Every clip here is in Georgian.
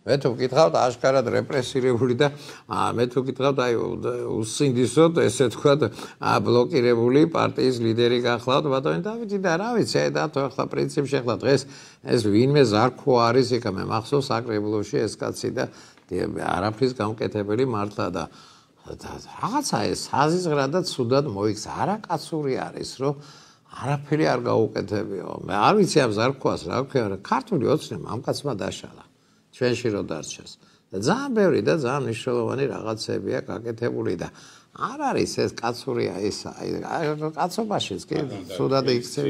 მე თუ ვკითხავთ აშკარად რეპრესირებული და მე თუ ვკითხავთ აი უსინდისოდ ესე თქვა ბლოკირებული პარტიის ლიდერი გახლავთ ბატონი დავითი და რა ვიცი აი დათო ახლა პრინციპში ახლა დღეს ეს ვინმე ზარქო არის იქ მე მახსოვს საკრებულოში ეს კაცი და არაფრის გამკეთებელი მართლა და რაღაცა ეს საზიზღრა და ცუდად მოიქცა არაკაცური არის რომ არაფერი არ გაუკეთებიო მე არ ვიცი ამ ზარქოას რა ვქნა ქართული ოცნე მამკაცმა დაშალა ჩვენში რო დარჩეს და ძალიან ბევრი და ძალიან მნიშვნელოვანი რაღაცებია გაკეთებული და არ არის ეს კაცურია ეს აი კაცობაშიც კი ცუდად იქცევი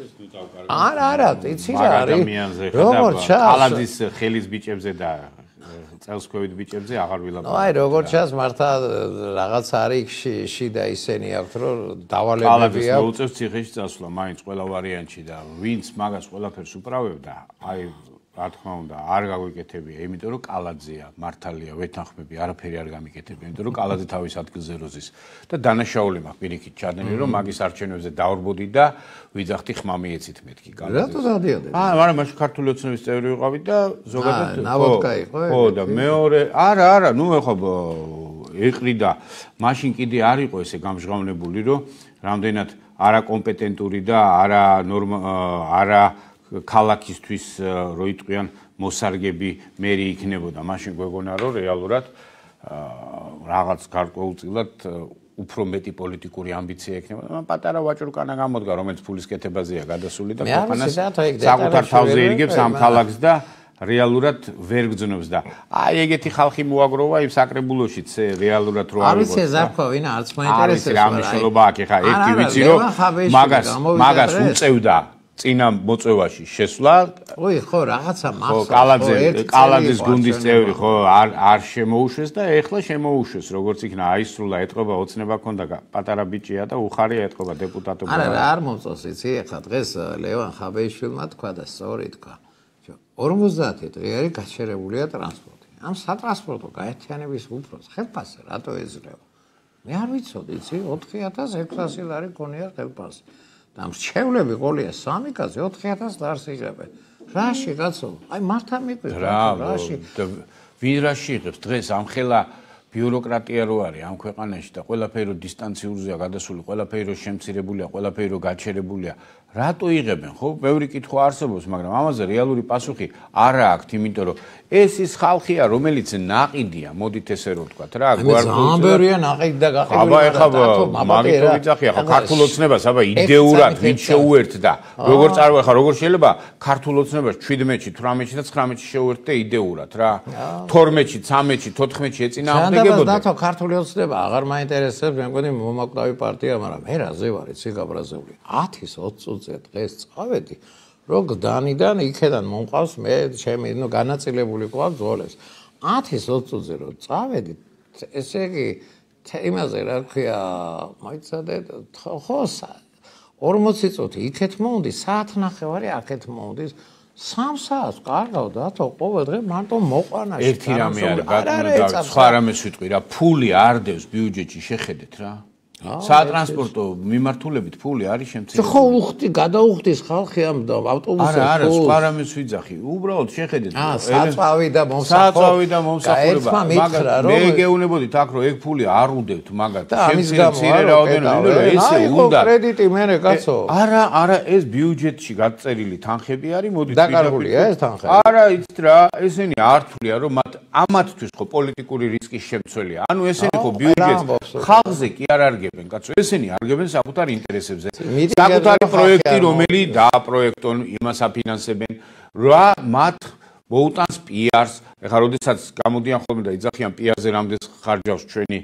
არა იცი რა არის როგორ ჩას კალაძის ხელის ბიჭებზე და წელსქვევით ბიჭებზე აღარ ვილაპარაკო. აი როგორ ჩანს მართლა რაღაც არის შიდა ისენი აქვთ რომ დავალებებია. კალაძის მოუწევს ციხეში წასვლა, მაინც ყველა ვარიანტში და ვინც მაგას ყველაფერს უправებდა, აი რა თქმა უნდა არ გაგვიკეთებია, იმიტომ რომ კალაძეა, მართალია, ვეთანხმები, არაფერი არ გამიკეთებია, იმიტომ რომ კალაძე თავის ადგილზე როზის და დანაშაული მაქვს პირიქით ჩადნელი რომ მაგის არჩევნებზე დავრბოდი და ვიძახდი ხმა მიეცით მეთქი კალაძეს. რატო დადიოდნენ? მაგრამ მაშინ ქართული ოცნების წევრი ვიყავით და ზოგადად ნავოდკა იყო? ხო და მეორე არა, ნუ ეხლა ეყრიდა, მაშინ კიდე არ იყო ესე გამჟღავნებული რომ რამდენად არაკომპეტენტური და არა ქალაქისთვის რო იტყვიან მოსარგები მერი იქნებოდა მაშინ გვეგონა რომ რეალურად რაღაც გარკვეულწილად უფრო მეტი პოლიტიკური ამბიცია ექნება. მაგრამ პატარა ვაჭრუკანა გამოდგა, რომელიც ფულის კეთებაზეა გადასული და ქვეყანას საკუთარ თავზე ირგებს ამ ქალაქს და რეალურად ვერ გძნობს და აი ეგეთი ხალხი მოაგროვა იმ საკრებულოშიც რეალურად რო არ ვიცი ზარქვა ვინა არც მაინტერესებს რა მნიშვნელობა აქვს ეხა ერთი ვიცი რომ მაგას უწევდა წინა მოწვევაში შესვლა ოი ხო რაღაცა მახსოვს კალაძის გუნდის წევრი ხო არ შემოუშვეს და ეხლა შემოუშვეს როგორც იქნა აისრულა ეთყობა ოცნება ქონდა პატარა ბიჭია და უხარია ეთყობა დეპუტატობა არა არ მომწონს იცი ეხლა დღეს ლევან ხაბეიშვილმა თქვა და სწორი თქვა 50 დღე არის გაჩერებულია ტრანსპორტი ამ სატრანსპორტო გაერთიანების უფროს ხელფასზე რატო ეძლევა მე არ ვიცოდი იცი 4600 ლარი ქონია ხელფასი და მრჩევლები ყოლია 3 კაცი 4000 ლარს იღებენ. რაში კაცო? აი მართა მიყვება რაში? ვინ რაში იღებს დღეს ამ ხელა ბიუროკრატია რო არის ამ ქვეყანაში და ყველაფერი დისტანციურზეა გადასული, ყველაფერი შემცირებულია, ყველაფერი გაჩერებულია. რატო იღებენ, ხო? ბევრი კითხვა არსებობს, მაგრამ ამაზე რეალური პასუხი არ აქვს, იმიტომ რომ ეს ის ხალხია, რომელიც ნაყიდია, მოდით ესე რომ ვთქვათ რა, ძალიან ბევრია ნაყიდი და გაყიდული. აბა ეხლა მაგით ვიცახი, ახლა ქართულ ოცნებას, აბა იდეურად ვინ შეუერთდა, როგორ წარვეხა, როგორ შეიძლება ქართულ ოცნებას 17-ში, 18-ში და 19-ში შეუერთდა იდეურად რა. 12-ში, 13-ში, 14-ში ეწინააღმდეგებოდა. დათო ქართული ოცნება აღარ მაინტერესებს, მე მგონი მომაკვდავი პარტია, მაგრამ მე რაზე ვარ, იცი გაბრაზებული. 10-ის 20 დღეს წავედი რომ გდანიდან იქედან მომყავს მე ჩემი ნუ განაწილებული ყავს ზოლეს 10-ის 20-ზე რომ წავედი ესე იგი იმაზე რა ქვია მოიცადე ხო 40 წუთი იქეთ მომდი საათნახევარი აქეთ მომდის 3 საათს კარგავ დათო ყოველ დღე მარტო მოყვანაში ერთი რამე არის ბატონო სხვა რამეს ვიტყვი რა ფული არ დევს ბიუჯეტში შეხედეთ რა სატრანსპორტო მიმართულებით ფული არის შემცირებული. ხო უხდი გადაუხდის ხალხი ამ ავტობუსებში. არა, სხვა რამეს ვიძახი. უბრალოდ შეხედეთ. საწავი და მომსახურება. მაგრამ მე გეუნებოდით აქ რომ ეგ ფული არ უდევთ მაგათ. შემცირებული რაოდენობა ესე უნდა. კრედიტი მერე კაცო. არა, ეს ბიუჯეტში გაწერილი თანხები არის, მოდით დაკარგულია ეს თანხები. არა, იცით რა, ესენი არ თვლია რომ ამათთვის ხო პოლიტიკური რისკის შემცველია. ანუ ესენი ხო ბიუჯეტს ხალხზე კი არ არგებენ, კაცო, ესენი არგებენ საკუთარ ინტერესებზე. საკუთარი პროექტი, რომელიც დააპროექტონ, იმას აფინანსებენ, რა მათ მოუტანს პიარს. ეხლა როდესაც გამოდიან ხოლმე და იძახიან პიარზე რამდენს ხარჯავს ჩვენი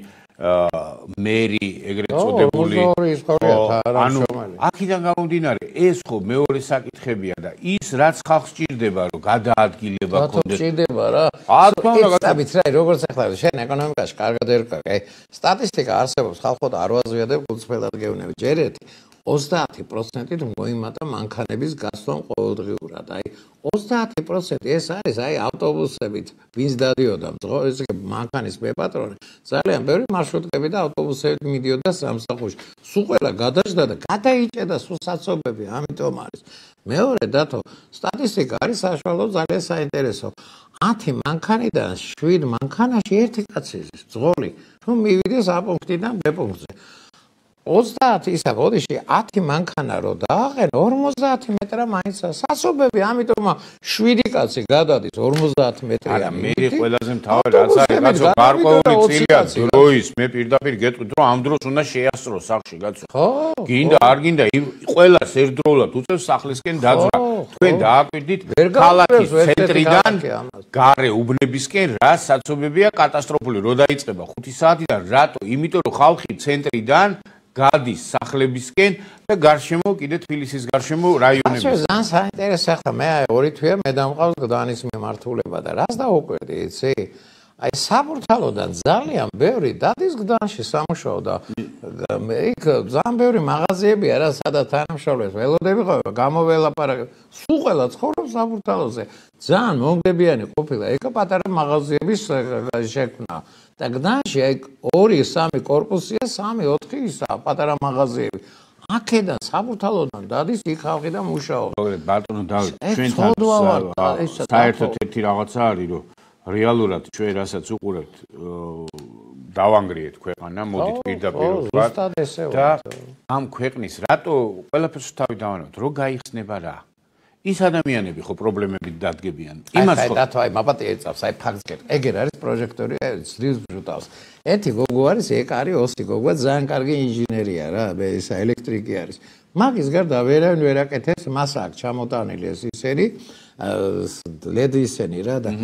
მერი ეგრეთ წოდებული ანუ აქედან გამომდინარე ეს ხო მეორე საკითხებია და ის რაც ხალხს სჭირდება რომ გადაადგილება კონდეს სჭირდება რა აბიცი რა როგორც ახლა შენ ეკონომიკაში კარგად ერკაკე სტატისტიკა არსებობს ხალხო და არ ვაზვიადებ გულწრფელად გეუბნები ჯერ ერთი 30%-ით მოიმატა მანქანების გასვლა ყოველდღიურად. აი 30% ეს არის აი ავტობუსებით ვინც დადიოდა ეს მანქანის მეპატრონე ძალიან ბევრი მარშრუტკები და ავტობუსებით მიდიოდა სამსახურში. სულ ყველა გადაჭდა და გადაიჭედა სულ საცობები, ამიტომ არის. მეორე დათო სტატისტიკა არის საშუალო ძალიან საინტერესო. 10 მანქანიდან 7 მანქანაში ერთი კაცი ძღოლი რომ მივიდეს A პუნქტიდან B პუნქტზე 30 ისა ბოდიში 10 მანქანა რო დააყენ 50 მეტრა მაინცა სასობები ამიტომ 7 კაცი გადადის 50 მეტრიანი მე ყველაზე მთავარი რაც არის კაცო გარკვეული წილია დროის მე პირდაპირ გეტყვით რომ ამ დროს უნდა შეასწრო სახში კაცო გინდა არ გინდა ყველას ერთდროულად უწევს სახლისკენ დაძვრა თქვენ დააკვირდით ქალაქის ცენტრიდან გარე უბნებისკენ რა საცობებია კატასტროფული რო დაიწყება 5 საათიდან რატო იმიტომ რომ ხალხი ცენტრიდან გადის სახლებისკენ და გარშემო კიდე თბილისის გარშემო რაიონებში. ასე ძალიან საინტერესო ხა მე ორი თვეა მე დამყავს გდანის მიმართულება და რას დაუკვირდი იცი? აი საბურთალოდან ძალიან ბევრი დადის გდანში სამუშაო და იქ ძალიან ბევრი მაღაზიებია რა სადაც თანამშრომლებს ველოდები ყოლა გამოველაპარაკე სულ ყველა ცხოვრობს საბურთალოზე ძალიან მომგებიანი ყოფილა ეგ პატარა მაღაზიების შექმნა და გდანში აი 2-3 კორპუსია 3-4 ისა პატარა მაღაზიები აქედან საბურთალოდან დადის იქ ხალხი და მუშაობს. ბატონო დავით ჩვენთან საერთოდ ერთი რაღაცა არის რომ რეალურად ჩვენ რასაც უყურებთ დავანგრიეთ ქვეყანა მოდით პირდაპირ ვთქვათ და ამ ქვეყნის რატო ყველაფერს თავი დავანებთ რო გაიხსნება რა ის ადამიანები ხო პრობლემებით დადგებიან იმას ხო და თვაი მაპატი ეწავს აი ფაქტს გეტყვი ეგერ არის პროჟექტორი ძლივს ბრუტავს ერთი გოგო არის ეგ არის ოსი გოგო ძალიან კარგი ინჟინერია რა ეს ელექტრიკი არის მაგის გარდა ვერავინ ვერ აკეთებს მას აქვს ჩამოტანილი ეს ისერი ლედი ისენი რა და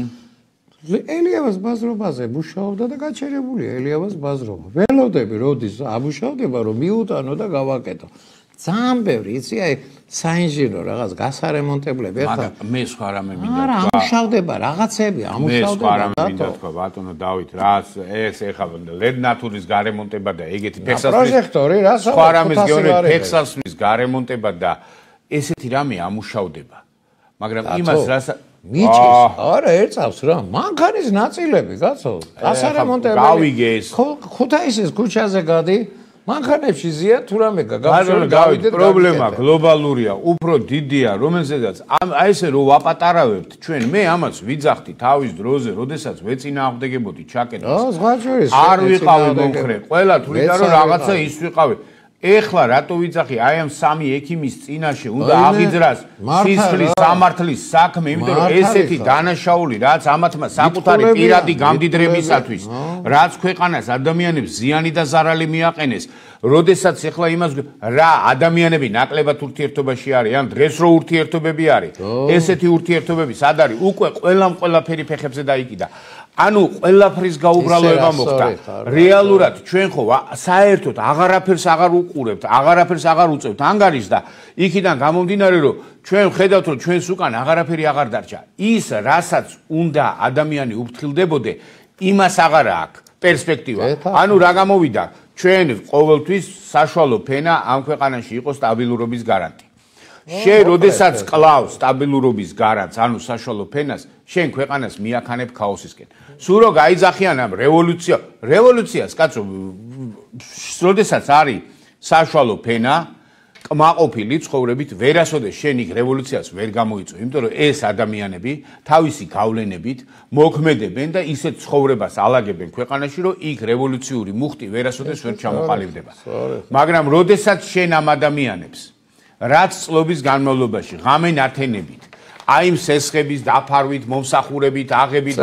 ელიავას ბაზრობაზე მუშაობდა და გაჩერებულია ელიავას ბაზრობა. ველოდები როდის ამუშავდება რომ მიუტანო და გავაკეთო. ძალიან ბევრი იცი აი საინჟინრო რაღაც გასარემონტებლები ახლა მე სხვა რამე მინდა თქვა. არა ამუშავდება რაღაცები ამუშავდება და მე სხვა რამე მინდა თქვა ბატონო დავით რაც ეს ეხლა ლედ ნატურის გარემონტება და ეგეთი ფექსასის პროჟექტორი რა სხვა რამეს გეუბნები ფექსასის გარემონტება და ესეთი რამე ამუშავდება. მაგრამ იმას რაც მიჭის არა ერწავს რა მანქანის ნაწილები კაცო გასარემონტებელი გავიგე ეს ხუთაისის ქუჩაზე გადი მანქანებში ზია თუ რამე გავიდეთ პრობლემა გლობალურია უფრო დიდია რომელზედაც აი ესე რომ ვაპატარავებთ ჩვენ მე ამას ვიძახდი თავის დროზე როდესაც ვეწინააღმდეგებოდი ჩაკეტას არ ვიყავი მომხრე ყველა თვითონ რომ რაღაცა ის ვიყავი ეხლა რატო ვიძახი აი ამ სამი ექიმის წინაშე უნდა აღიძრას სისხლის სამართლის საქმე იმიტომ რომ ესეთი დანაშაული რაც ამათმა საკუთარი პირადი გამდიდრებისათვის რაც ქვეყანას ადამიანებს ზიანი და ზარალი მიაყენეს როდესაც ეხლა იმას რა ადამიანები ნაკლებად ურთიერთობაში არის ან დღეს რო ურთიერთობები არის ესეთი ურთიერთობები სად არის უკვე ყველაფერი ფეხებზე დაიკიდა ანუ ყველაფრის გაუბრალოება მოხდა რეალურად ჩვენ ხო საერთოდ აღარაფერს აღარ უყურებთ აღარაფერს აღარ უწევთ ანგარიშს და იქიდან გამომდინარე რომ ჩვენ ხედავთ რომ ჩვენს უკან აღარაფერი აღარ დარჩა ის რასაც უნდა ადამიანი უფრთხილდებოდე იმას აღარ აქვს პერსპექტივა ანუ რა გამოვიდა ჩვენ ყოველთვის საშუალო ფენა ამ ქვეყანაში იყოს სტაბილურობის გარანტი შენ როდესაც კლავს სტაბილურობის გარანტს ანუ საშუალო ფენას შენ ქვეყანას მიაქანებ ქაოსისკენ სულ რო გაიძახიან ამ რევოლუციას კაცო როდესაც არის საშუალო ფენა კმაყოფილი ცხოვრებით ვერასოდეს შენ იქ რევოლუციას ვერ გამოიწვევ იმიტომ რომ ეს ადამიანები თავისი გავლენებით მოქმედებენ და ისეთ ცხოვრებას ალაგებენ ქვეყანაში რომ იქ რევოლუციური მუხტი ვერასოდეს ვერ ჩამოყალიბდება მაგრამ როდესაც შენ ამ ადამიანებს რაც წლების განმავლობაში ღამენ ათენებით აი იმ სესხების დაფარვით, მომსახურებით, აღებით,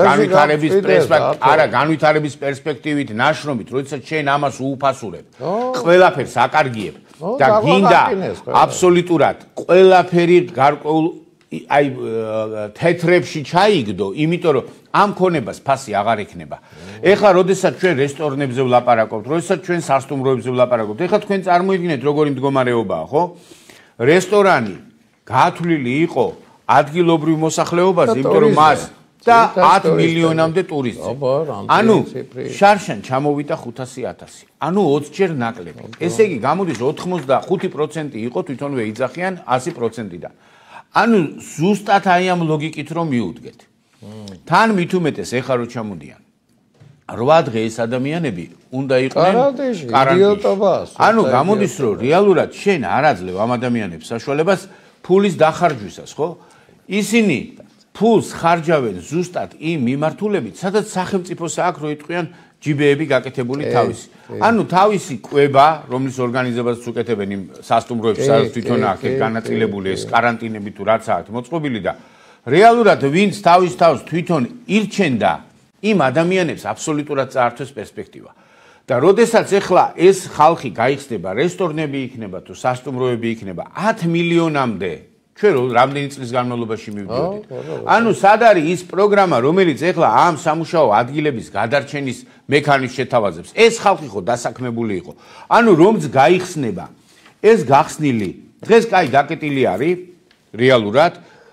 განვითარების პერსპექტივით, ნაშრომით, როდესაც შენ ამას უუფასურებ, ყველაფერს აკარგიებ და გინდა აბსოლუტურად ყველაფერი გარკვეულ აი თეთრებში ჩაიგდო, იმიტომ რომ ამ ქონებას ფასი აღარ ექნება. ეხლა როდესაც ჩვენ რესტორნებზე ვლაპარაკობთ, როდესაც ჩვენ სასტუმროებზე ვლაპარაკობთ, ეხლა თქვენ წარმოიდგინეთ როგორი მდგომარეობაა, ხო? რესტორანი გათვლილი იყო ადგილობრივ მოსახლეობაზე, იმიტომ რომ მას და 10 მილიონამდე ტურისტი. ანუ შარშან ჩამოვიდა 500,000. ანუ 20 ჯერ ნაკლები. ესე იგი გამოდის 85% იყო თვითონვე იძახიან 100%-დან. ანუ ზუსტად აი ამ ლოგიკით რომ მიუდგეთ. თან მით უმეტეს ეხლა რო ჩამოდიან 8 დღე ეს ადამიანები უნდა იყვნენ კარანტინში. ანუ გამოდის რომ რეალურად შენ არ აძლევ ამ ადამიანებს საშუალებას ფულის დახარჯვისას, ხო? ისინი ფულს ხარჯავენ ზუსტად იმ მიმართულებით, სადაც სახელმწიფოს აქვს რო იტყვიან ჯიბეები გაკეთებული თავისი. ანუ თავისი კვება, რომლის ორგანიზებას უკეთებენ იმ სასტუმროებს, სადაც თვითონ აქ განაწილებული ეს каранტინები თუ რაც აქვს მოწყობილი და რეალურად ვინც თავის თავს თვითონ ირჩენდა, იმ ადამიანებს აბსოლუტურად წაართვეს პერსპექტივა. და როდესაც ეხლა ეს ხალხი გაიხსნება, რესტორნები იქნება თუ სასტუმროები იქნება 10 მილიონამდე, ჩვენ რამდენი წლის განმავლობაში მივდიოდით. ანუ სად არის ის პროგრამა, რომელიც ეხლა ამ სამუშაო ადგილების გადარჩენის მექანიზმს შეთავაზებს? ეს ხალხი ხო დასაქმებული იყო. ანუ რომც გაიხსნება, ეს გახსნილი დღეს კაი დაკეტილი არის რეალურად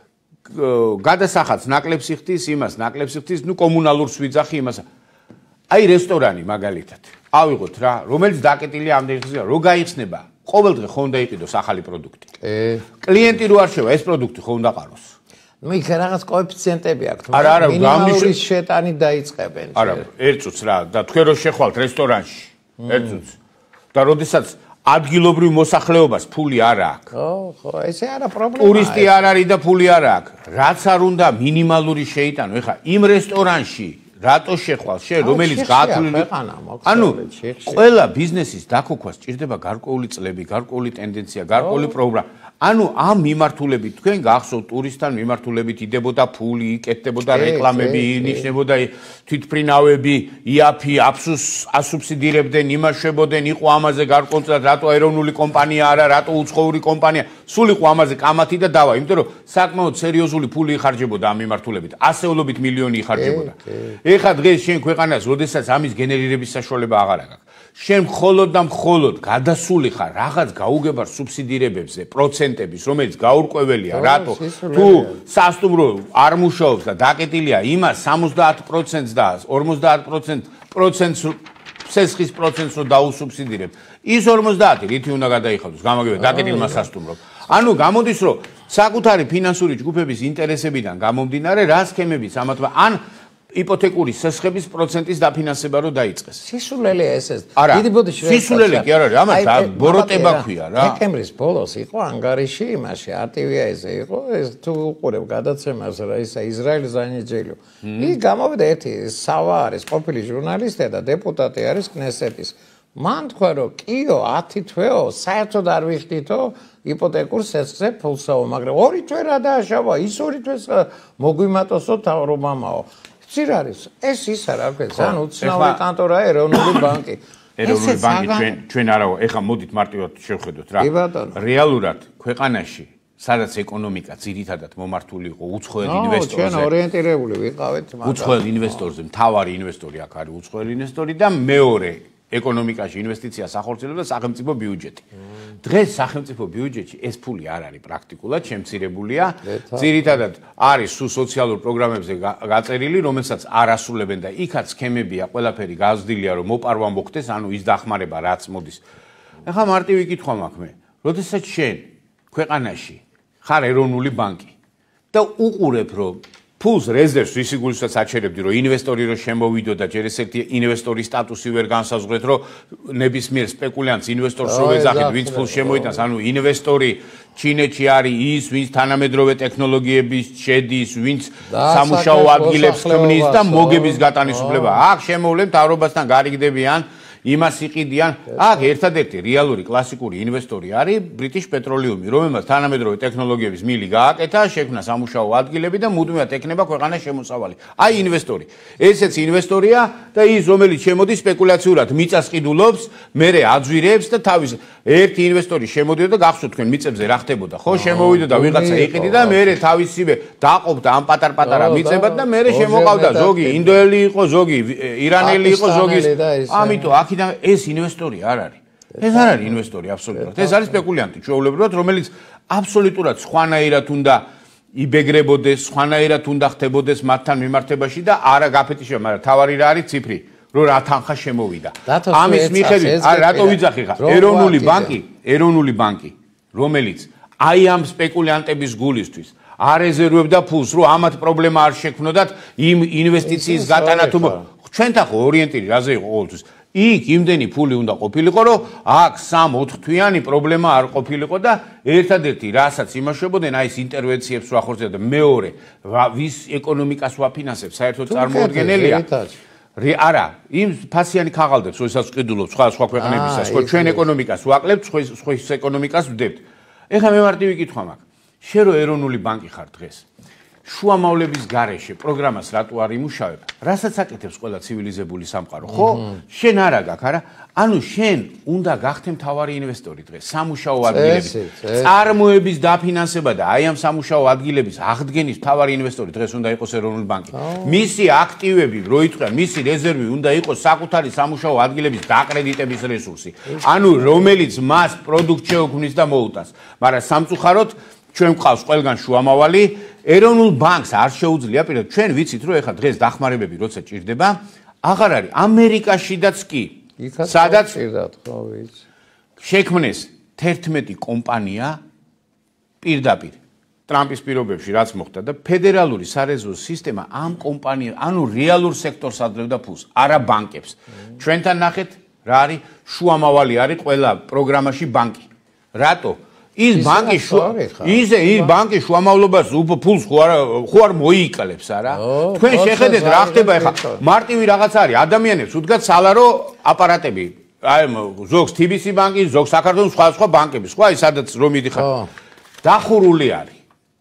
გადასახადს ნაკლებს იხდის, იმას ნაკლებს იხდის, ნუ კომუნალურს ვიძახი იმას. აი რესტორანი მაგალითად. ავიღოთ რა, რომელიც დაკეტილია ამდენი ხანია, რო გაიხსნება, ყოველდღე ხო უნდა იყიდოს ახალი პროდუქტი. კლიენტი რო არ შევა, ეს პროდუქტი ხო უნდა ყაროს. ნუ იქ რაღაც კოეფიციენტები აქვს. არა, მინიმალური შეტანი დაიწყებენ. არა, ერთ წუთს რა, და თქვენ რო შეხვალთ რესტორანში, ერთ წუთს. და როდესაც ადგილობრივ მოსახლეობას ფული არ აქვს. ხო, ესე არა პრობლემა. ტურისტი არ არის და ფული არ აქვს. რაც არ უნდა მინიმალური შეიტანო. ეხლა იმ რესტორანში რატო შეხვალ შენ რომელიც გაათვლილი ანუ ყველა ბიზნესის დაქოქვა სჭირდება გარკვეული წლები, გარკვეული ტენდენცია, გარკვეული პროგრამა. ანუ ამ მიმართულებით თქვენ გახსოვთ ტურისტთან მიმართულებით იდებოდა ფული, იკეთდებოდა რეკლამები, ინიშნებოდა თვითფრინავები, იაფი ასუბსიდირებდნენ, იმაშვებოდნენ, იყო ამაზე გარკვეულწილად რატო ეროვნული კომპანია არა, რატო უცხოური კომპანია, სულ იყო ამაზე კამათი და დავა, იმიტომ რომ საკმაოდ სერიოზული ფული იხარჯებოდა ამ მიმართულებით, ასეულობით მილიონი იხარჯებოდა. ეხლა დღეს შენ ქვეყანას, როდესაც ამის გენერირების საშუალება აღარ აქვს. შენ მხოლოდ და მხოლოდ გადასული ხარ რაღაც გაუგებარ სუბსიდირებებზე, პროცენტების, რომელიც გაურკვეველია, რატო? თუ სასტუმრო არ მუშაობს და დაკეტილია იმას 70%-ს და 50%-ს სესხის პროცენტს რო დაუსუბსიდირებ, ის 50 რითი უნდა გადაიხადოს, გამაგებია დაკეტილმა სასტუმრომ. ანუ გამოდის რომ საკუთარი ფინანსური ჯგუფების ინტერესებიდან გამომდინარე, რა სქემებიც ამათმა ან იპოთეკური სესხების პროცენტის დაფინანსება რო დაიწყეს. სისულელე ეს. დიდი ბოდიში. სისულელე კი არ არის, ამას ბოროტება ქვია რა. დეკემბრის ბოლოს იყო ანგარიში იმაში, RTVI-ზე იყო, ეს თუ უყურებ გადაცემას რა ისა ისრაელის ზანიჯელო. იქ გამოვიდა ერთი სავა არის, ყოფილი ჟურნალისტი და დეპუტატი არის კნესეთის. მან თქვა რომ კიო 10 თვეო საერთოდ არ ვიხდითო იპოთეკურ სესხზე ფულსაო, მაგრამ 2 თვე რა დააშავა, ის 2 თვეს მოგვიმატოსო თავრობამაო. ცირ არის ეს ის არა თქვენ ძალიან უცნაური კანტორაა ეროვნული ბანკი. ეროვნული ბანკი ჩვენ არა ეხლა მოდით მარტივად შევხედოთ რა. რეალურად ქვეყანაში სადაც ეკონომიკა ძირითადად მომართული იყო უცხოელ ინვესტორებზე. ჩვენ ორიენტირებული ვიყავით მაგრამ უცხოელ ინვესტორზე მთავარი ინვესტორი აქ არის უცხოელი ინვესტორი და მეორე ეკონომიკაში ინვესტიციას ახორციელებს სახელმწიფო ბიუჯეტი. დღეს სახელმწიფო ბიუჯეტში ეს ფული არ არის პრაქტიკულად შემცირებულია. ძირითადად არის სულ სოციალურ პროგრამებზე გაწერილი, რომელსაც არ ასრულებენ და იქაც სქემებია, ყველაფერი გაზრდილია, რომ მოპარვა მოხდეს, ანუ ის დახმარება რაც მოდის. ახლა მარტივი კითხვა მაქვს მე. როდესაც შენ ქვეყანაში ხარ ეროვნული ბანკი და უყურებ რომ ფულს რეზერვს ვისი გულსაც აჩერებდი რომ ინვესტორი რო შემოვიდო და ჯერ ესეთი ინვესტორის სტატუსი ვერ განსაზღვრეთ რომ ნებისმიერ სპეკულიანტს ინვესტორს რო ვეძახით ვინც ფულს შემოიტანს ანუ ინვესტორი ჩინეთში არის ის ვინც თანამედროვე ტექნოლოგიების შედის ვინც სამუშაო ადგილებს ქმნის და მოგების გატანის უფლება აქ შემოვლენ მთავრობასთან გარიგდებიან იმას იყიდიან აქ ერთადერთი რეალური კლასიკური ინვესტორი არის British Petroleum რომელმაც თანამედროვე ტექნოლოგიების მილი გააკეთა შექმნა სამუშაო ადგილები და მუდმივად ეკნება ქვეყანას შემოსავალი აი ინვესტორი ესეც ინვესტორია და ის რომელიც შემოდის სპეკულაციურად მიწას ყიდულობს მერე აძვირებს და თავის ერთი ინვესტორი შემოდიოდა და გახსოვთ თქვენ მიწებზე რა ხდებოდა ხო შემოვიდა და ვიღაცა იყიდი და მერე თავისივე დაყოფდა ამ პატარ-პატარა მიწებად და მერე შემოყავდა ზოგი ინდოელი იყო ზოგი ირანელი იყო ზოგი ამიტომ ეს ინვესტორი არ არის. ეს არ არის ინვესტორი აბსოლუტურად. ეს არის სპეკულიანტი ჩვეულებრივად, რომელიც აბსოლუტურად სხვანაირად უნდა იბეგრებოდეს, სხვანაირად უნდა ხდებოდეს მათთან მიმართებაში და არა გაფეთიშება, მაგრამ თავარი რა არის ციფრი, რომ რა თანხა შემოვიდა. ამის მიხედვით, რატო ვიძახი ხარ? ეროვნული ბანკი, რომელიც აი ამ სპეკულიანტების გულისთვის არეზერვებდა ფულს, რომ ამათ პრობლემა არ შექმნოდათ იმ ინვესტიციის გატანა თუ ჩვენთან ხო ორიენტირი რაზე იყო ყოველთვის იქ იმდენი ფული უნდა ყოფილიყო, რომ აქ 3-4 თვიანი პრობლემა არ ყოფილიყო და ერთადერთი რასაც იმაშობოდნენ აი ეს ინტერვენციებს რო ახორციელებდა და მეორე ვის ეკონომიკას ვაფინანსებს საერთოდ წარმოუდგენელია. არა, იმ ფასიანი ქაღალდებს, როდესაც ვყიდულობთ სხვა ქვეყნებისას, ხო ჩვენ ეკონომიკას ვაკლებთ, სხვა ეკონომიკას ვდებთ. ეხლა მე მარტივი კითხვა მაქვს. შენ რო ეროვნული ბანკი ხარ დღეს, შუამავლების გარეშე პროგრამას რატო არ იმუშავებ? რასაც აკეთებს ყველა ცივილიზებული სამყარო, ხო? შენ არა გაქვს, არა? ანუ შენ უნდა გახდე მთავარი ინვესტორი დღეს სამუშაო ადგილების წარმოების დაფინანსება და აი ამ სამუშაო ადგილების აღდგენის მთავარი ინვესტორი დღეს უნდა იყოს ეროვნული ბანკი. მისი აქტივები რო იწყვიან, მისი რეზერვი უნდა იყოს საკუთარი სამუშაო ადგილების დაკრედიტების რესურსი. ანუ რომელიც მას პროდუქტ შეუქმნის და მოუტანს. მაგრამ სამწუხაროდ ჩვენ გვყავს ყველგან შუამავალი ეროვნულ ბანკს არ შეუძლია პირდაპირ ჩვენ ვიცით რომ ეხლა დღეს დახმარებები როცა ჭირდება აღარ არის ამერიკაშიდაც კი სადაც შექმნეს 11 კომპანია პირდაპირ ტრამპის პირობებში რაც მოხდა და ფედერალური სარეზერვო სისტემა ამ კომპანია ანუ რეალურ სექტორს ადრევდა ფულს არა ბანკებს ჩვენთან ნახეთ რა არის შუამავალი არის ყველა პროგრამაში ბანკი რატო ის ბანკი შუამავლობას ფულს ხო არ მოიკლებს არა თქვენ შეხედეთ რა ხდება ეხლა მარტივი რაღაც არის ადამიანებს უდგათ სალარო აპარატები აი ზოგს TBC ბანკი ზოგს საქართველოს სხვა ბანკები სხვა ის სადაც რომ მიდიხარ დახურული არის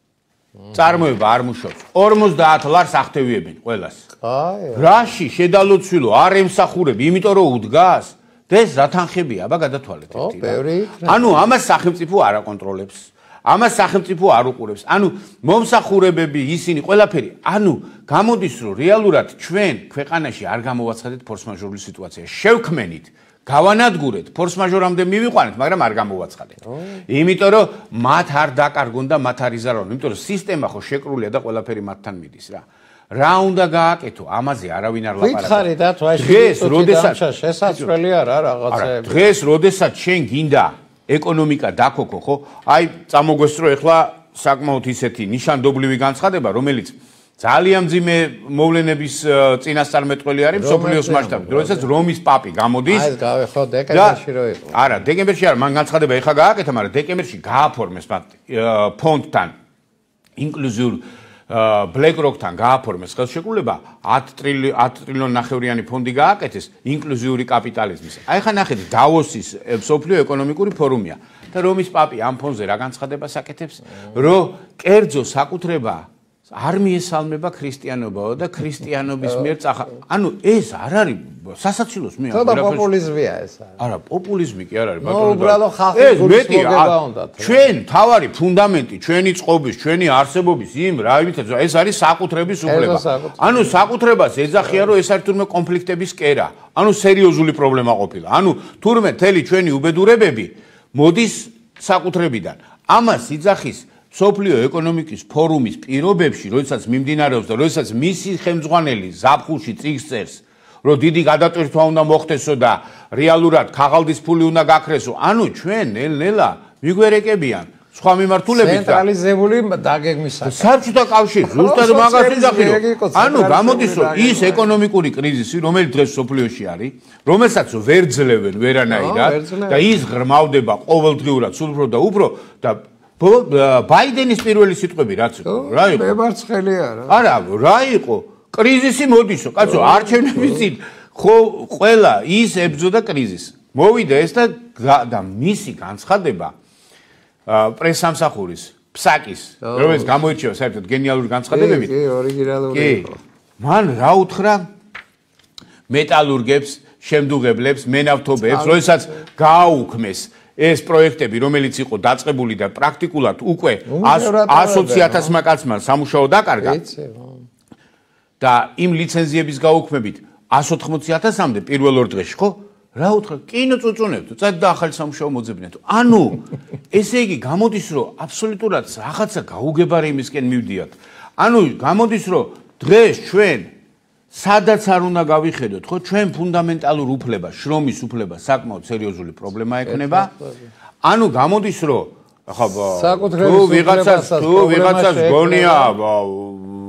წარმოება არ მუშაობს 50 ლარს ახტევიებენ ყველას რაში შედალოცვილო არ ემსახურები იმიტომ რომ უდგას ეს რა თანხებია, აბა გადათვალეთ ერთი რა. ანუ ამას სახელმწიფო არ აკონტროლებს. ამას სახელმწიფო არ უყურებს. ანუ მომსახურებები ისინი ყველაფერი. ანუ გამოდის რომ რეალურად ჩვენ ქვეყანაში არ გამოვაცხადეთ ფორსმაჟორული სიტუაცია. შევქმენით, გავანადგურეთ, ფორსმაჟორამდე მივიყვანეთ, მაგრამ არ გამოვაცხადეთ. იმიტომ რომ მათ არ დაკარგონ და მათ არ იზარალონ. იმიტომ რომ სისტემა ხო შეკრულია და ყველაფერი მათთან მიდის რა. რა უნდა გააკეთო ამაზე არავინ არ ლაპარაკობს. ვითხარი და დღეს როდესაც შესაძლებელი არა რაღაცეები. დღეს როდესაც შენ გინდა ეკონომიკა დაქოქო, ხო? აი წამოგვესწრო ეხლა საკმაოდ ისეთი ნიშანდობლივი განცხადება, რომელიც ძალიან მძიმე მოვლენების წინასწარმეტყველი არის მსოფლიოს მასშტაბით. როდესაც რომის პაპი გამოდის. აი ეს გავეხო დეკემბერში რო იყო. არა, დეკემბერში არა, მან განცხადება ეხლა გააკეთა, მაგრამ დეკემბერში გააფორმეს ფონდთან ინკლუზიურ BlackRock-თან გააფორმეს ხელშეკრულება 10 ტრილიონი ნახევრიანი ფონდი გააკეთეს ინკლუზიური კაპიტალიზმის. აი ხა ნახეთ დავოსის მსოფლიო ეკონომიკური ფორუმია და რომის პაპი ამ ფონზე რა განცხადებას აკეთებს, რომ კერძო საკუთრება არ მიესალმება ქრისტიანობაო და ქრისტიანობის მიერ ანუ ეს არ არის სასაცილოს მე არა პოპულიზმია ეს არა პოპულიზმი კი არ არის ბატონო უბრალოდ ხალხის გულისმოგება უნდა ჩვენ თავარი ფუნდამენტი ჩვენი წყობის ჩვენი არსებობის იმ რავითაც ეს არის საკუთრების უფლება ანუ საკუთრებას ეძახია რომ ეს არის თურმე კონფლიქტების კერა ანუ სერიოზული პრობლემა ყოფილა ანუ თურმე თელი ჩვენი უბედურებები მოდის საკუთრებიდან ამას იძახის სოფლიო ეკონომიკის ფორუმის პირობებში, როდესაც მიმდინარეობს და როდესაც მისი ხელმძღვანელი ზაფხულში წიგნს წერს, რომ დიდი გადატვირთვა უნდა მოხდესო და რეალურად ქაღალდის ფული უნდა გაქრესო. ანუ ჩვენ ნელ-ნელა მიგვერეკებიან სხვა მიმართულებით ცენტრალიზებული დაგეგმის საკითხი. საბჭოთა კავშირი ზუსტად მაგას იძახი. ანუ გამოდის რომ ის ეკონომიკური კრიზისი, რომელიც დღეს სოფლიოში არის, რომელსაც ვერ ძლევენ ვერანაირად და ის ღრმავდება ყოველდღიურად სულ უფრო და უფრო და ბაიდენის პირველი სიტყვები რაც იყო რა იყო მემარცხელი არა რა იყო კრიზისი მოდისო კაცო არჩევნების წინ ხო ყველა ის ებრძოდა კრიზისს მოვიდა ეს და მისი განცხადება პრესამსახურის ფსაკის რომელიც გამოირჩევა საერთოდ გენიალური განცხადებებით კი ორიგინალური იყო მან რა უთხრა მეტალურგებს შემდუღებლებს მენავთობებს როდესაც გააუქმეს ეს პროექტები რომელიც იყო დაწყებული და პრაქტიკულად უკვე 120,000 კაცმა სამუშაო დაკარგა და იმ ლიცენზიების გაუქმებით 180,000-მდე პირველ ორ დღეში ხო რა უთხრა კინო წუწუნებთ წად და ახალი სამუშაო მოძებნეთ ანუ ესე იგი გამოდის რომ აბსოლუტურად რაღაცა გაუგებარი იმისკენ მივდიათ ანუ გამოდის რომ დღეს ჩვენ სადაც არ უნდა გავიხედოთ, ხო, ჩვენ ფუნდამენტალურ უფლებას, შრომის უფლებას საკმაოდ სერიოზული პრობლემა ექნება. ანუ გამოდის, რომ ახლა თუ ვიღაცას გონია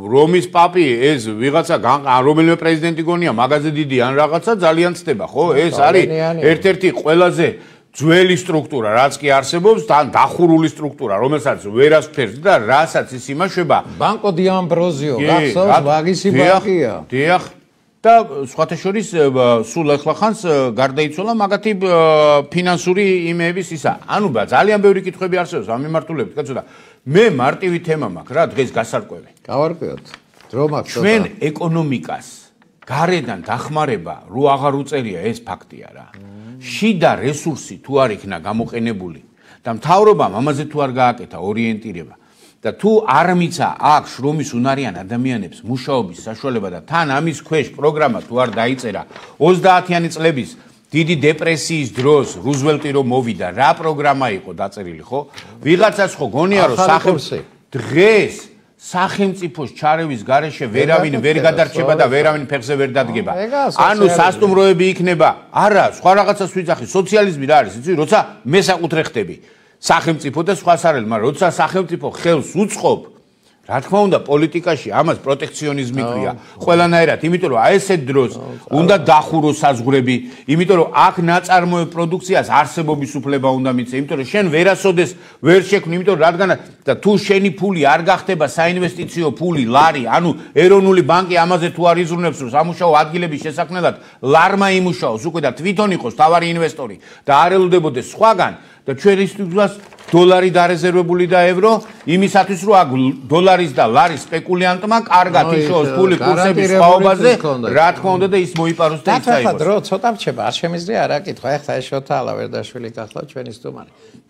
რომის პაპი ეს ვიღაცა რომელიმე პრეზიდენტი გონია მაგაზე დიდი ან რაღაცა ძალიან ცდება ხო ეს არის ერთ-ერთი ყველაზე ძველი სტრუქტურა რაც კი არსებობს თან დახურული სტრუქტურა რომელსაც ვერასფერს და რასაც ის იმაშება ბანკო დი ამბროზიო გახსოვს ვაგისი ბანკია დიახ და სხვათა შორის სულ ახლახანს გარდაიცვალა მაგათი ფინანსური იმეების ისა ანუ ძალიან ბევრი კითხვები არსებობს ამ მიმართულებით კაცო და მე მარტივი თემა მაქვს რა დღეს გასარკვევი გავარკვევთ დრო მაქვს ჩვენ ეკონომიკას გარედან დახმარება რო აღარ უწერია ეს ფაქტია რა შიდა რესურსი თუ არ იქნა გამოყენებული და მთავრობამ ამაზე თუ არ გააკეთა ორიენტირება და თუ არ მიცა აქ შრომის უნარიან ადამიანებს მუშაობის საშუალება და თან ამის ქვეშ პროგრამა თუ არ დაიწერა 30-იანი წლების დიდი დეპრესიის დროს რუზველტი რომ მოვიდა რა პროგრამა იყო დაწერილი ხო ვიღაცას ხო გონია რომ დღეს სახელმწიფოს ჩარევის გარეშე ვერავინ ვერ გადარჩება და ვერავინ ფეხზე ვერ დადგება ანუ სასტუმროები იქნება არა სხვა რაღაცას ვიძახი სოციალიზმი რა არის იცი როცა მე საკუთრე ხდები სახელმწიფო და სხვა სარელი მაგრამ როცა სახელმწიფო ხელს უწყობ რა თქმა უნდა პოლიტიკაში ამას პროტექციონიზმი ქვია ყველანაირად იმიტომ რომ აი ესეთ დროს უნდა დახუროს საზღვრები იმიტომ რომ აქ ნაწარმოებ პროდუქციას არსებობის უფლება უნდა მიცე იმიტომ რომ შენ ვერასოდეს ვერ შექმნი იმიტომ რადგან და თუ შენი ფული არ გახდება საინვესტიციო ფული ლარი ანუ ეროვნული ბანკი ამაზე თუ არ იზრუნებს რომ სამუშაო ადგილების შესაქმნელად ლარმა იმუშაოს უკვე და თვითონ იყოს თავარი ინვესტორი და არ ელოდებოდეს სხვაგან და ჩვენისთვის დოლარი დარეზერვებული და евро იმისათვის რომ აქ დოლარის და ლარის სპეკულიანტმა კარგად იშოოს ფული კურსების სხვაობაზე რა თქმა უნდა და ის მოიპაროს და ის წაიღოს. დრო ცოტა რჩება არ შემიძლია არა კითხვა ეხლა ეს შოთა ალავერდაშვილი გახლავთ ჩვენი სტუმარი.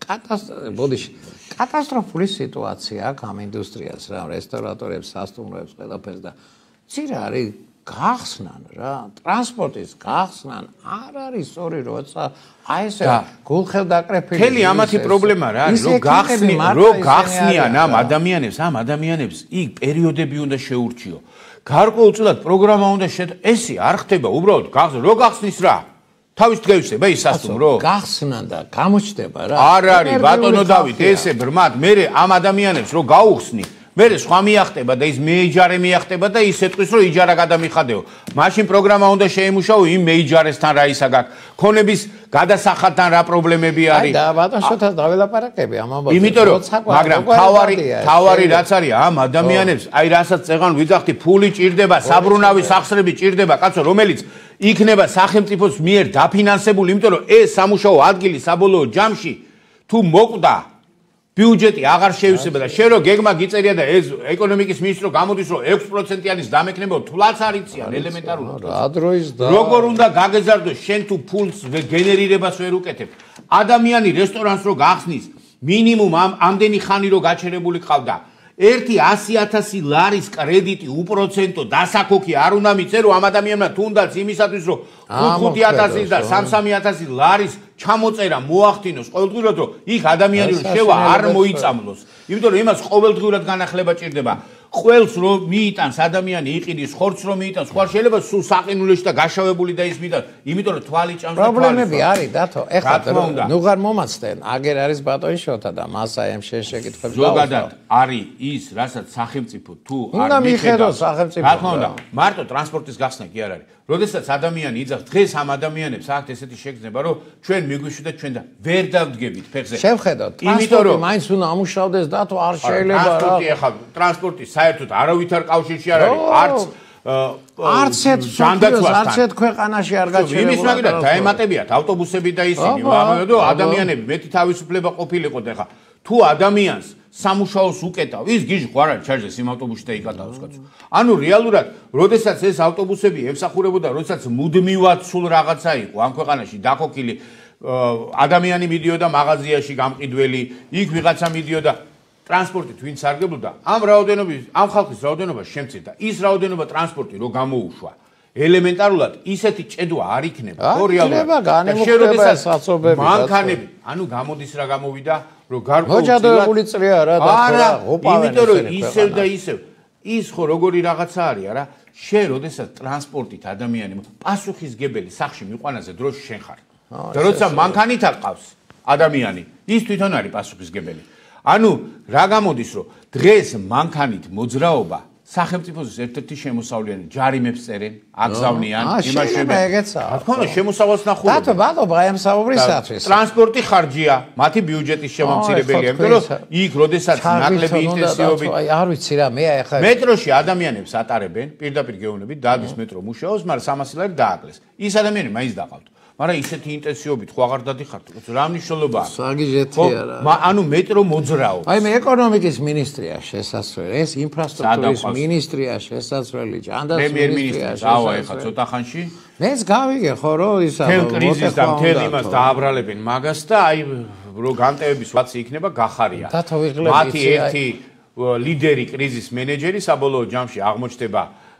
კატასტროფული სიტუაცია აქ ამ ინდუსტრიას რა რესტორატორებს სასტუმროებს ყველაფერს და ცირა არის გახსნან რა ტრანსპორტის გახსნან არ არის სწორი როცა აი ესე გულხელდაკრეფილი თელი ამათი პრობლემა რა არის რომ გახსნიან ამ ადამიანებს იქ პერიოდები უნდა შეურჩიო გარკვეულწილად პროგრამა უნდა ესე არ ხდება უბრალოდ რო გახსნის რა თავის დღეისება ის სასტუმრო გახსნან და გამოჩდება რა არ არის ბატონო დავით ესე ბრმად მე ამ ადამიანებს რო გაუხსნი მერე სხვა მიახტება და ის მეიჯარე მიახტება და ის ეთქვის რომ იჯარა გადამიხადეო. მაშინ პროგრამა უნდა შეიმუშაო იმ მეიჯარესთან რა ისა გაქვს. ქონების გადასახადთან რა პრობლემები არის. და ბატონშოთას დაველაპარაკები ამ ამბავზე. იმიტომ რომ მაგრამ თავარი რაც არის ამ ადამიანებს აი რასაც წეღან ვიძახთი ფული ჭირდება, საბრუნავი სახსრები ჭირდება, კაცო რომელიც იქნება სახელმწიფოს მიერ დაფინანსებული, იმიტომ რომ ეს სამუშაო ადგილი საბოლოო ჯამში თუ მოკვდა ბიუჯეტი აღარ შევისება და შენ რო გეგმა გიწერია და ეს ეკონომიკის მინისტრო გამოდის რომ 6%-იანის დამექნებო თვლაც არ იციან ელემენტარულად რა დროის და როგორ უნდა გაგეზარდოს შენ თუ ფულს გენერირებას ვერ უკეთებ ადამიანი რესტორანს რო გახსნის მინიმუმ ამდენი ხანი რო გაჩერებული ყავდა 100,000 ლარის კრედიტი უპროცენტო დასაქოქი არ უნდა მიცე რომ ამ ადამიანმა თუნდაც იმისათვის რომ 5,000 და 3,000 ლარის ჩამოწერა მოახდინოს ყოველდღურად რომ იქ ადამიანი რომ შევა არ მოიწამლოს იმიტომ რომ იმას ყოველდღურად განახლება ჭირდება ყველს რომ მიიტანს ადამიანი იყიდის ხორცს რომ მიიტანს ხوار შეიძლება სულ საყინულეში და გაშავებული და ის მიიტანს იმიტომ რომ თვალი ჭამს და პრობლემები არის დათო ეხლა ნუ ღარ მომაცდენ აგერ არის ბატონი შოთა და მას აი ამ შეშეკითხებს ზოგადად არის ის რასაც სახელმწიფო თუ არ უნდა მიხედოს სახელმწიფო რა თქმა უნდა მარტო ტრანსპორტის გახსნა კი არ არის როდესაც ადამიანი იძახს დღეს ამ ადამიანებს აქვთ ესეთი შეგრძნება რომ ჩვენ მიგვიშვიდეთ ჩვენ და ვერ დავდგებით ფეხზე შევხედოთ ტრანსპორტი მაინც უნდა ამუშავდეს დათო არ შეიძლება რა ტრანსპორტი ახლა ტრანსპორტი საერთოდ არავითარ კავშირში არ არის არც ერთ ქვეყანაში არ გაჩერებულა იმის მაგალითად დაემატებიათ ავტობუსები და ისინი მაგრამ ადამიანები მეტი თავისუფლება ყოფილიყო და ახლა თუ ადამიანს სამუშაოს უკეტავ ის გიჟი ხო არ არის ჩარჯეს იმ ავტობუსში და იკატავს კაცო ანუ რეალურად როდესაც ეს ავტობუსები ემსახურებოდა როდესაც მუდმივად სულ რაღაცა იყო ამ ქვეყანაში დაქოქილი ადამიანი მიდიოდა მაღაზიაში გამყიდველი იქ ვიღაცა მიდიოდა ტრანსპორტით ვინც სარგებლობდა ამ ხალხის რაოდენობა შემცირდა ის რაოდენობა ტრანსპორტი რო გამოუშვა ელემენტარულად ისეთი ჭედვა არ იქნება ხო რეალურად მანქანები ანუ გამოდის რა გამოვიდა რომ გარკვეულწილად წრია რა და იმიტომ რომ ისევ და ისევ ის ხო როგორი რაღაცა არის არა შენ როდესაც ტრანსპორტით ადამიანი პასუხისგებელი სახში მიყვანაზე დროში შენ ხარ და როცა მანქანით აყავს ადამიანი ის თვითონ არის პასუხისგებელი ანუ რა გამოდის რომ დღეს მანქანით მოძრაობა სახელმწიფოს ერთ-ერთი შემოსავლიანი ჯარიმებს წერენ, აგზავნიან, იმაშებენ. რა თქმა უნდა, შემოსავალს ნახულობენ. დათო, მადლობა აი ამ საუბრისათვის. ტრანსპორტი ხარჯია, მათი ბიუჯეტის შემომცირებელია, იმიტომ რომ იქ როდესაც ნაკლები ინტენსივობით აი არ ვიცი რა, მე აი ახლა მეტროში ადამიანებს ატარებენ, პირდაპირ გეუბნებით, დადის მეტრო მუშაობს, მაგრამ 300 ლარი დააკლეს. ის ადამიანები მაინც დაყავთ. მაგრამ ისეთი ინტენსივობით ხო აღარ დადიხართ, რა მნიშვნელობა აქვს? საგიჟეთი არა. ანუ მეტრო მოძრაობს. აი მე ეკონომიკის მინისტრია შესაძლებელი, ეს ინფრასტრუქტურის მინისტრია შესაძლებელი, ჭანდას მინისტრია. დავა ეხა ცოტა ხანში. მეც გავიგე ხო რომ ისა კრიზის და მთელ იმას დააბრალებენ მაგას და აი რო განტევების ვაცი იქნება გახარია. მათი ერთი ლიდერი კრიზის მენეჯერი საბოლოო ჯამში აღმოჩნდება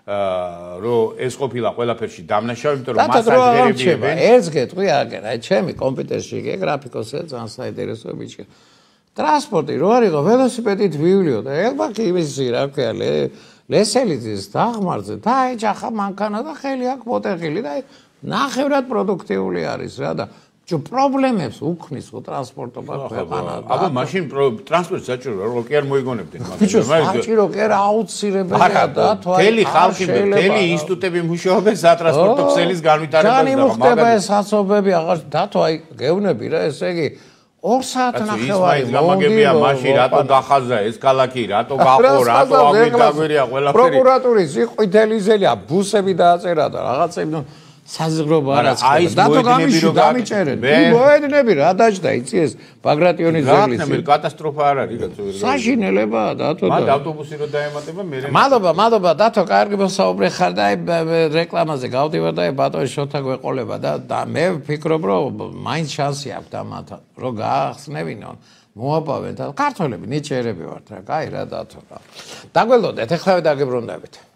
რომ ეს ყოფილა ყველაფერში დამნაშავე, იმიტომ რომ მას აჯერებიებენ. ერთს გეტყვი აგერ, აი ჩემი კომპიუტერში კი გრაფიკოსია ძალიან საინტერესო ბიჭი. ტრანსპორტი რო არისო ველოსიპედით ვივლიო და ეხლა კი იმისი რა ქვია ლესელიძის დაღმართზე და აი ჯახა მანქანა და ხელი აქვს მოტეხილი და აი ნახევრად პროდუქტიული არის რა და პრობლემებს უქმნის ხო ტრანსპორტობა ქვეყანა. აბა მაშინ ტრანსპორტი საჭიროა რომ კი არ მოიგონებდნენ მაგას. ბიჭო საჭირო კი არა აუცილებელია და მთელი ხალხი მთელი ინსტიტუტები მუშაობენ სატრანსპორტო ქსელის განვითარებაზე. ძალიან მოხდება ეს საცობები აღარ დათო აი გეუბნები რა ესე იგი 2 საათნახევარი გამაგებია მაშინ რატო დახაზა ეს ქალაქი რატო გაყო რატო აგვირია ყველაფერი პროკურატურის ყვითელი ზელია ბუსები დააწერა და რაღაცები საზღრობა არაც დათო გამიში დამიჭერენ მოედნები რა დაჭდა იცი ეს ბაგრატიონის ზელის კატასტროფა არ არის საშინელება დათო და ავტობუსი რო დაემატება მე მადლობა დათო კარგი მოსაუბრე ხარ და აი რეკლამაზე გავდივარ და ბატონი შოთა გვეყოლება და მე ვფიქრობ რომ მაინც შანსი აქვს და მათთან რომ გაახსნევინონ მოაპავენ და ქართველები ნიჭიერები ვართ რა კაი რა დათო რა დაგველოდეთ ეხლა დაგებრუნდებით